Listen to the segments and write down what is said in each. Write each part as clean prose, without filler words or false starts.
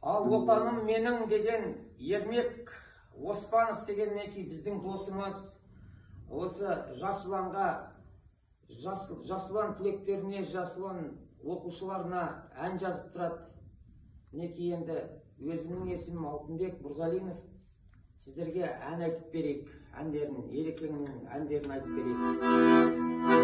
Ал отаным менің деген Ермек Оспанов деген мінекей біздің досымыз осы жас ұланға, жас ұлан түлектеріне, жас ұлан оқушыларына ән жазып тұрады. Мінекей енді өзімнің есімім Алтынбек Мұрзалинов. Сіздерге ән айтып берейік, әндерін, Ерекеңнің әндерін айтып берейік.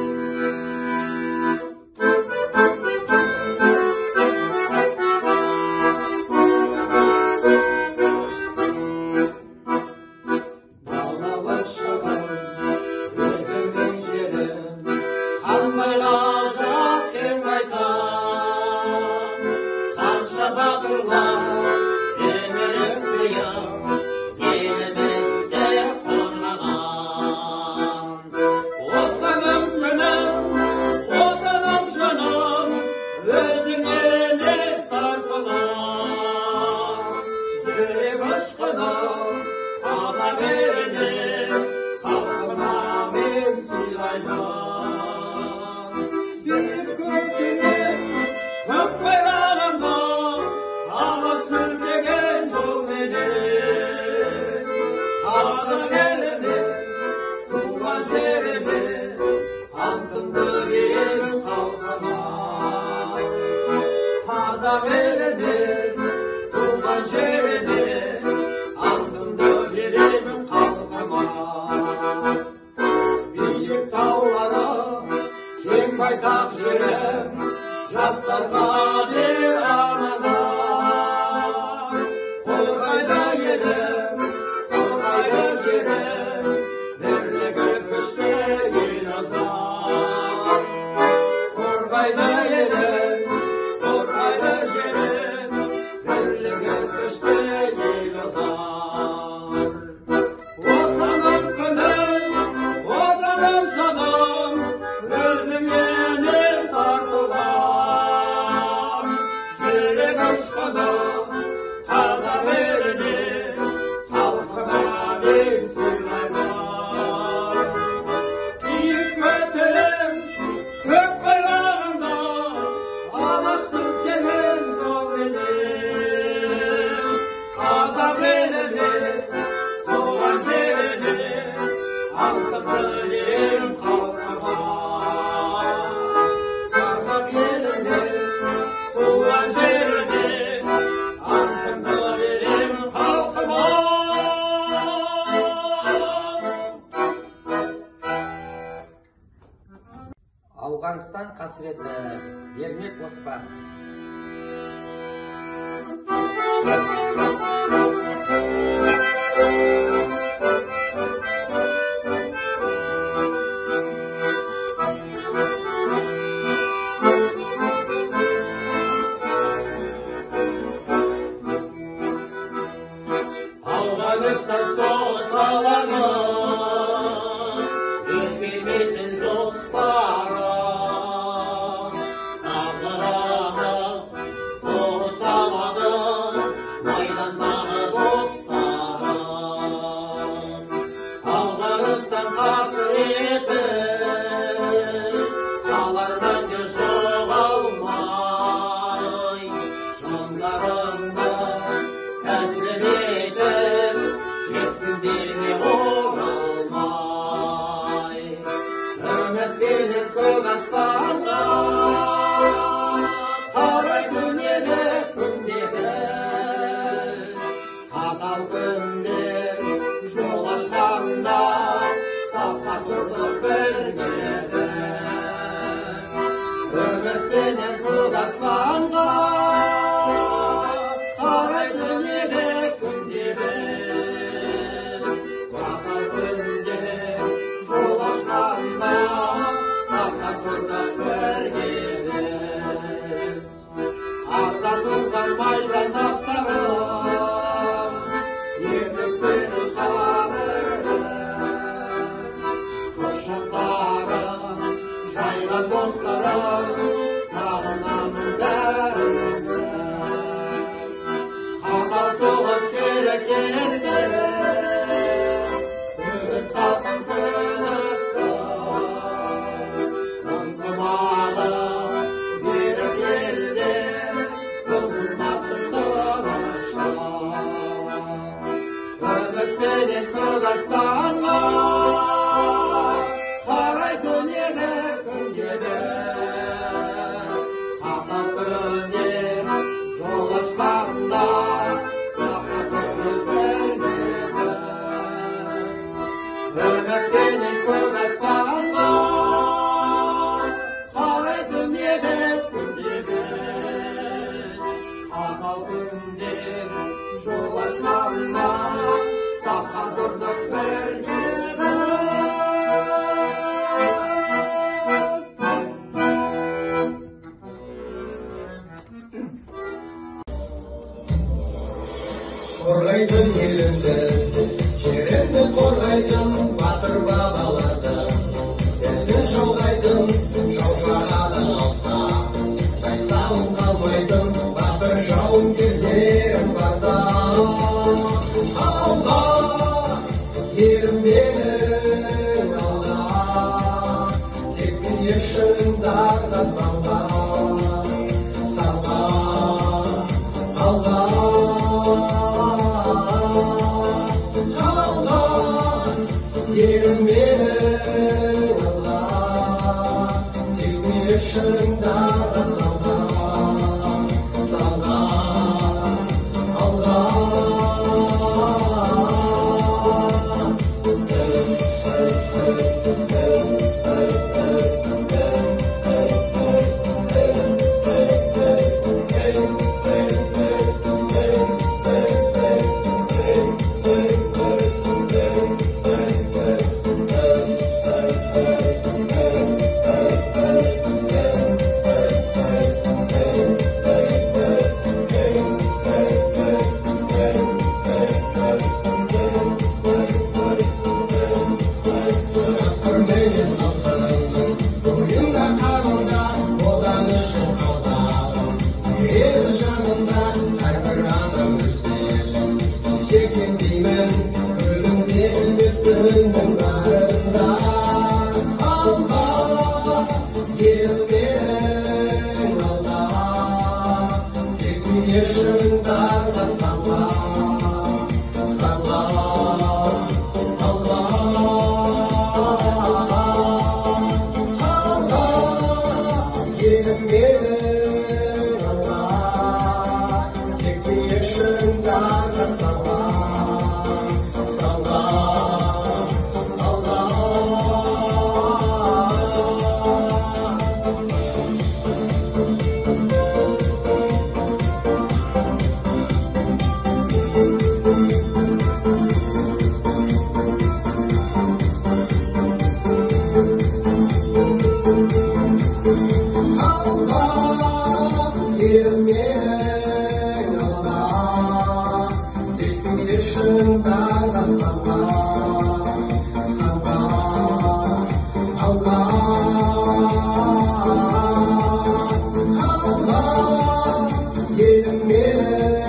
Ауғанстан қасіреті Ермек Оспанов. Ауғанстан соғыс алаңы Bozulmasın dolaşma. аспанға қарай төнеді күндегі қапақпенен жол ашқанда үміттеніп көк аспанға қарай төнеді күндегі қатал күндер жол ашқанда сапқа тұрдық бірге Қорғайтын елімді, жерімді қорғайтын батыр бабаларды, дәсін жалғайтын жау шағады алса, тайсалым қалмайтын батыр жауынгерлерім барда. Алда, елім менің алда, тек міне шыңдарда самға, алға. Елім менің алға, тек мені шыңдарда самға, алға.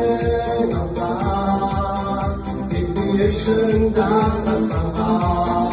Şunda da sana